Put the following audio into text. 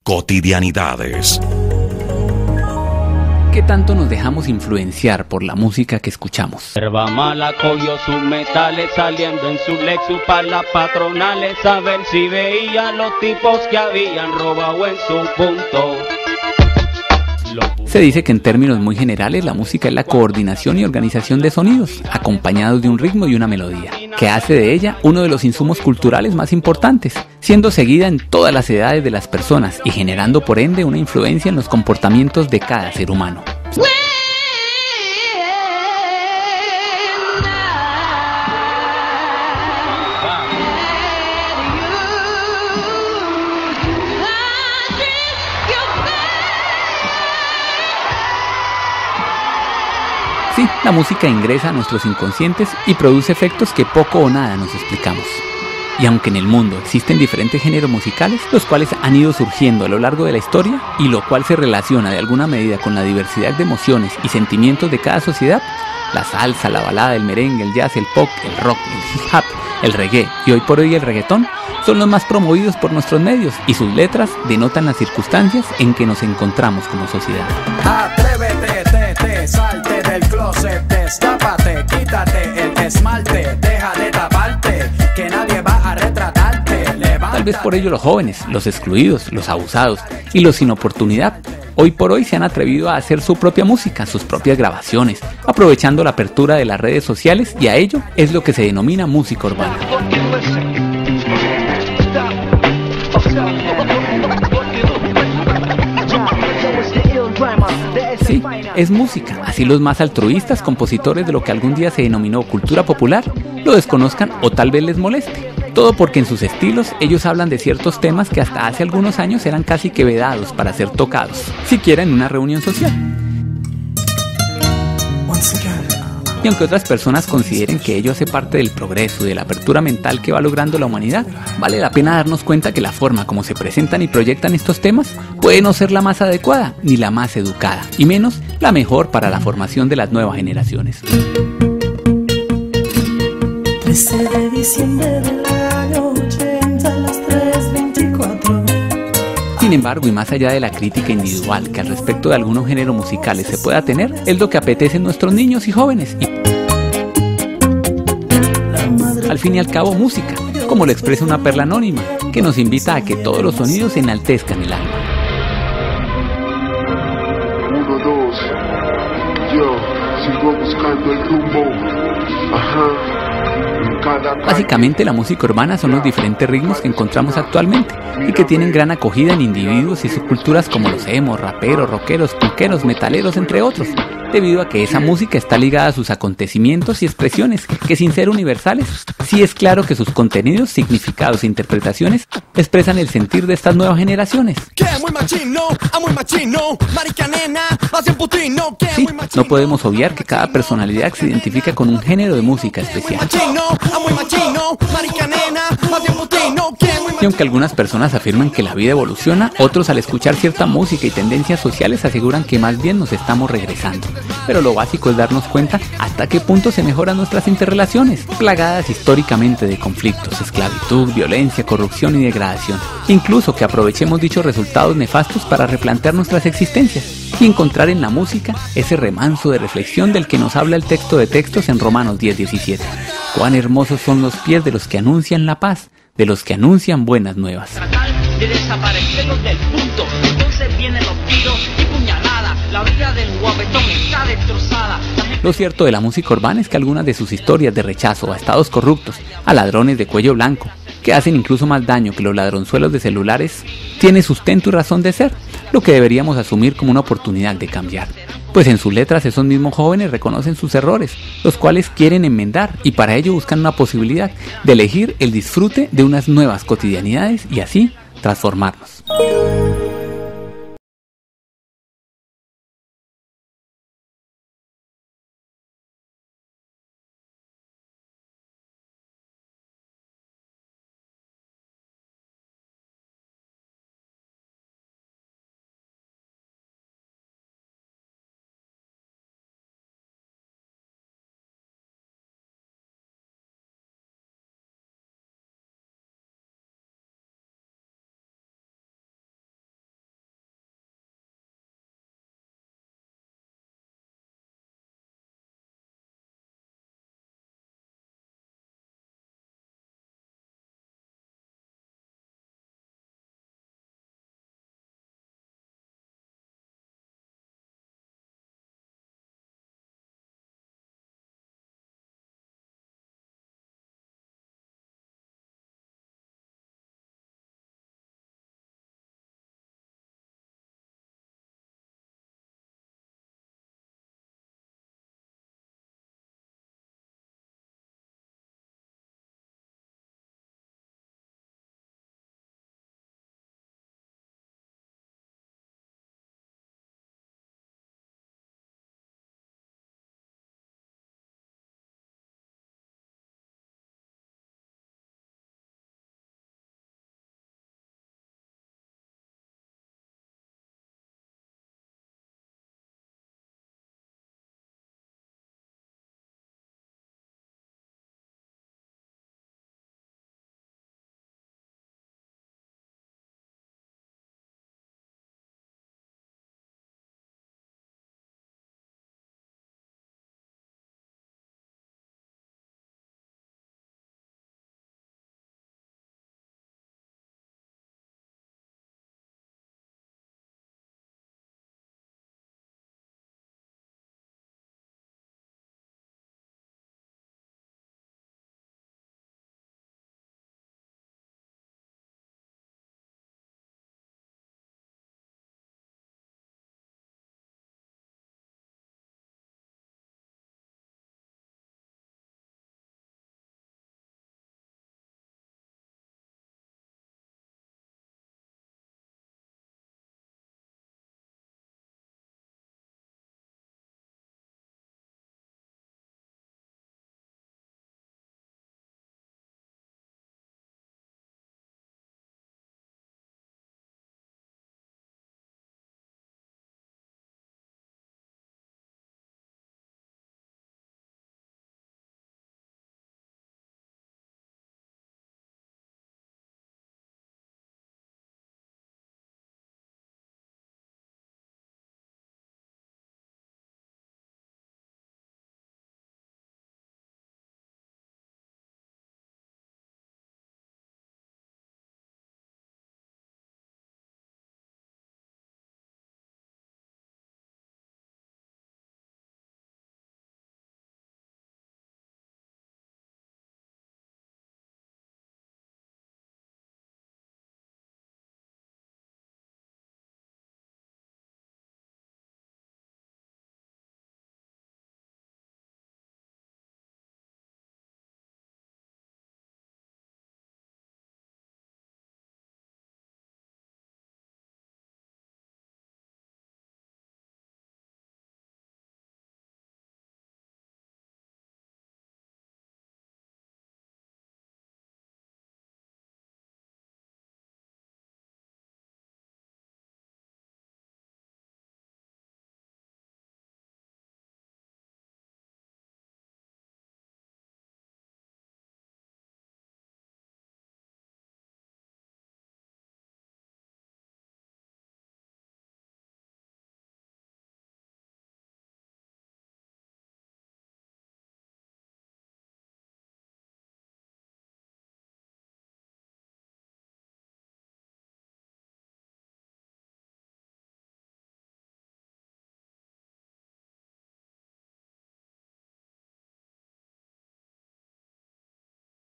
cotidianidades. ¿Qué tanto nos dejamos influenciar por la música que escuchamos? Herba mala cogió sus metales saliendo en su Lexus para las patronales, a ver si veían los tipos que habían robado en su punto. Se dice que en términos muy generales la música es la coordinación y organización de sonidos, acompañados de un ritmo y una melodía, que hace de ella uno de los insumos culturales más importantes, siendo seguida en todas las edades de las personas y generando por ende una influencia en los comportamientos de cada ser humano. Sí, la música ingresa a nuestros inconscientes y produce efectos que poco o nada nos explicamos. Y aunque en el mundo existen diferentes géneros musicales, los cuales han ido surgiendo a lo largo de la historia, y lo cual se relaciona de alguna medida con la diversidad de emociones y sentimientos de cada sociedad, la salsa, la balada, el merengue, el jazz, el pop, el rock, el hip hop, el reggae y hoy por hoy el reggaetón, son los más promovidos por nuestros medios y sus letras denotan las circunstancias en que nos encontramos como sociedad. Atrévete, salte del closet, destápate, quítate el esmalte, deja de taparte, que nadie va a retratarte. Tal vez por ello los jóvenes, los excluidos, los abusados y los sin oportunidad, hoy por hoy se han atrevido a hacer su propia música, sus propias grabaciones, aprovechando la apertura de las redes sociales, y a ello es lo que se denomina música urbana. Sí, es música, así los más altruistas, compositores de lo que algún día se denominó cultura popular, lo desconozcan o tal vez les moleste. Todo porque en sus estilos ellos hablan de ciertos temas que hasta hace algunos años eran casi que vedados para ser tocados, siquiera en una reunión social. Y aunque otras personas consideren que ello hace parte del progreso y de la apertura mental que va logrando la humanidad, vale la pena darnos cuenta que la forma como se presentan y proyectan estos temas puede no ser la más adecuada, ni la más educada, y menos la mejor para la formación de las nuevas generaciones. 13 de diciembre del año 80 a las 3:24. Sin embargo, y más allá de la crítica individual que al respecto de algunos géneros musicales se pueda tener, es lo que apetecen nuestros niños y jóvenes. Y al fin y al cabo, música, como lo expresa una perla anónima, que nos invita a que todos los sonidos enaltezcan el alma. 1, 2, yo sigo buscando el rumbo. Ajá. Básicamente la música urbana son los diferentes ritmos que encontramos actualmente y que tienen gran acogida en individuos y subculturas como los emos, raperos, rockeros, punkeros, metaleros, entre otros, debido a que esa música está ligada a sus acontecimientos y expresiones que, sin ser universales, sí es claro que sus contenidos, significados e interpretaciones expresan el sentir de estas nuevas generaciones. Sí, no podemos obviar que cada personalidad se identifica con un género de música especial. Y aunque algunas personas afirman que la vida evoluciona, otros al escuchar cierta música y tendencias sociales aseguran que más bien nos estamos regresando. Pero lo básico es darnos cuenta hasta qué punto se mejoran nuestras interrelaciones, plagadas históricamente de conflictos, esclavitud, violencia, corrupción y degradación. Incluso que aprovechemos dichos resultados nefastos para replantear nuestras existencias y encontrar en la música ese remanso de reflexión del que nos habla el texto de textos en Romanos 10:17. Cuán hermosos son los pies de los que anuncian la paz, de los que anuncian buenas nuevas. De desaparecerlos del punto, entonces vienen los tiros y puñaladas, la vida del guapetón está destrozada. Lo cierto de la música urbana es que algunas de sus historias de rechazo a estados corruptos, a ladrones de cuello blanco, que hacen incluso más daño que los ladronzuelos de celulares, tiene sustento y razón de ser, lo que deberíamos asumir como una oportunidad de cambiar. Pues en sus letras esos mismos jóvenes reconocen sus errores, los cuales quieren enmendar y para ello buscan una posibilidad de elegir el disfrute de unas nuevas cotidianidades y así transformarnos.